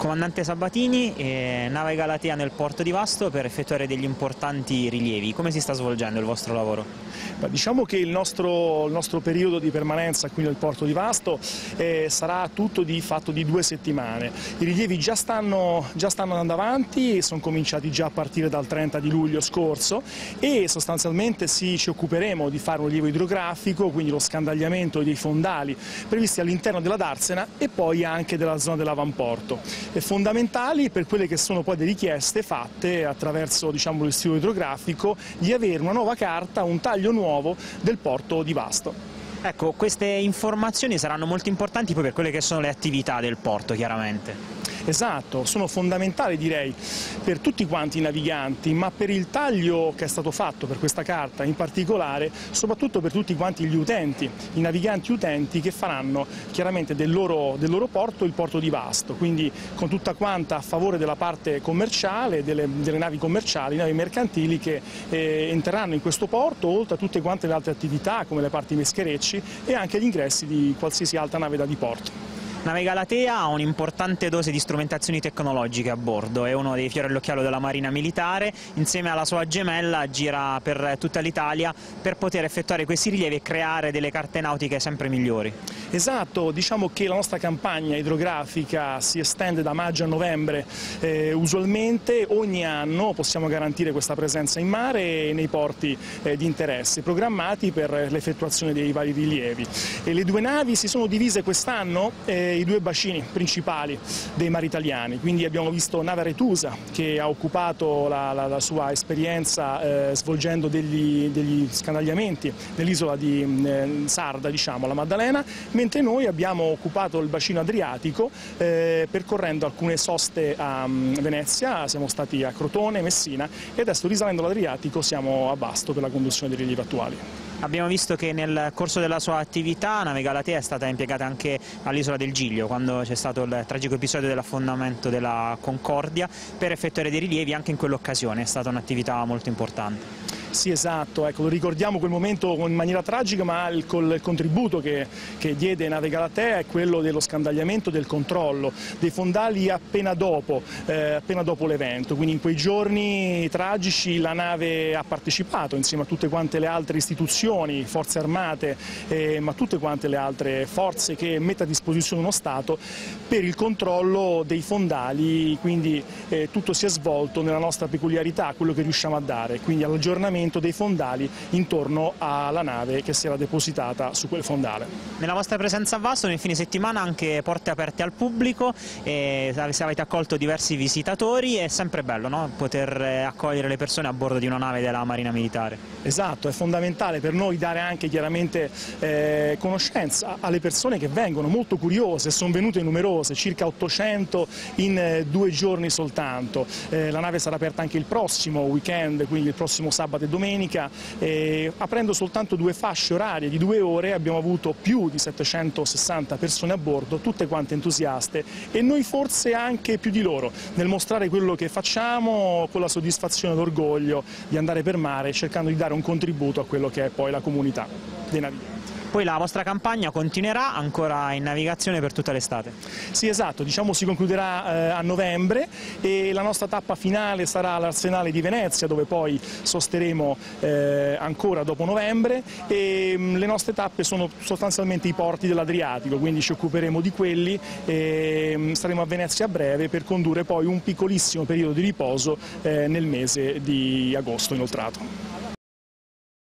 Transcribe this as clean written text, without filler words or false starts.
Comandante Sabatini, nave Galatea nel porto di Vasto per effettuare degli importanti rilievi. Come si sta svolgendo il vostro lavoro? Diciamo che il nostro periodo di permanenza qui nel porto di Vasto sarà tutto fatto di 2 settimane. I rilievi già stanno andando avanti, sono cominciati già a partire dal 30 di luglio scorso e sostanzialmente ci occuperemo di fare un rilievo idrografico, quindi lo scandagliamento dei fondali previsti all'interno della darsena e poi anche della zona dell'avamporto. Fondamentali per quelle che sono poi le richieste fatte attraverso l'istituto idrografico di avere una nuova carta, un taglio nuovo del porto di Vasto. Ecco, queste informazioni saranno molto importanti poi per quelle che sono le attività del porto, chiaramente. Esatto, sono fondamentali direi per tutti quanti i naviganti, ma per il taglio che è stato fatto per questa carta in particolare, soprattutto per tutti quanti gli utenti, i naviganti utenti che faranno chiaramente del loro porto il porto di Vasto, quindi con tutta quanta a favore della parte commerciale, delle navi commerciali, navi mercantili che entreranno in questo porto, oltre a tutte quante le altre attività come le parti pescherecci e anche gli ingressi di qualsiasi altra nave da diporto. Nave Galatea ha un'importante dose di strumentazioni tecnologiche a bordo, è uno dei fiori all'occhiello della Marina Militare, insieme alla sua gemella gira per tutta l'Italia per poter effettuare questi rilievi e creare delle carte nautiche sempre migliori. Esatto, diciamo che la nostra campagna idrografica si estende da maggio a novembre, usualmente ogni anno possiamo garantire questa presenza in mare e nei porti di interesse programmati per l'effettuazione dei vari rilievi. E le 2 navi si sono divise quest'anno i 2 bacini principali dei mari italiani, quindi abbiamo visto nave Aretusa che ha occupato la sua esperienza svolgendo degli scandagliamenti nell'isola di Sarda, la Maddalena, mentre noi abbiamo occupato il bacino Adriatico percorrendo alcune soste a Venezia, siamo stati a Crotone, Messina e adesso risalendo l'Adriatico siamo a Vasto per la conduzione dei rilievi attuali. Abbiamo visto che nel corso della sua attività Nave Galatea è stata impiegata anche all'isola del Giglio, quando c'è stato il tragico episodio dell'affondamento della Concordia, per effettuare dei rilievi anche in quell'occasione, è stata un'attività molto importante. Sì, esatto, ecco, lo ricordiamo quel momento in maniera tragica, ma il contributo che diede Nave Galatea è quello dello scandagliamento, del controllo dei fondali appena dopo l'evento, quindi in quei giorni tragici la nave ha partecipato insieme a tutte quante le altre istituzioni, forze armate, ma tutte quante le altre forze che mette a disposizione uno Stato per il controllo dei fondali, quindi tutto si è svolto nella nostra peculiarità, quello che riusciamo a dare, quindi all'aggiornamento dei fondali intorno alla nave che si era depositata su quel fondale. Nella vostra presenza a Vasto nel fine settimana anche porte aperte al pubblico, avete accolto diversi visitatori, è sempre bello, no? Poter accogliere le persone a bordo di una nave della Marina Militare. Esatto, è fondamentale per noi dare anche chiaramente conoscenza alle persone che vengono molto curiose, sono venute numerose, circa 800 in 2 giorni soltanto. La nave sarà aperta anche il prossimo weekend, quindi il prossimo sabato e domenica, aprendo soltanto 2 fasce orarie di 2 ore abbiamo avuto più di 760 persone a bordo, tutte quante entusiaste e noi forse anche più di loro nel mostrare quello che facciamo con la soddisfazione e l'orgoglio di andare per mare cercando di dare un contributo a quello che è poi la comunità dei naviganti. Poi la vostra campagna continuerà ancora in navigazione per tutta l'estate? Sì, esatto, si concluderà a novembre e la nostra tappa finale sarà all'Arsenale di Venezia, dove poi sosteremo ancora dopo novembre e le nostre tappe sono sostanzialmente i porti dell'Adriatico, quindi ci occuperemo di quelli e staremo a Venezia a breve per condurre poi un piccolissimo periodo di riposo nel mese di agosto inoltrato.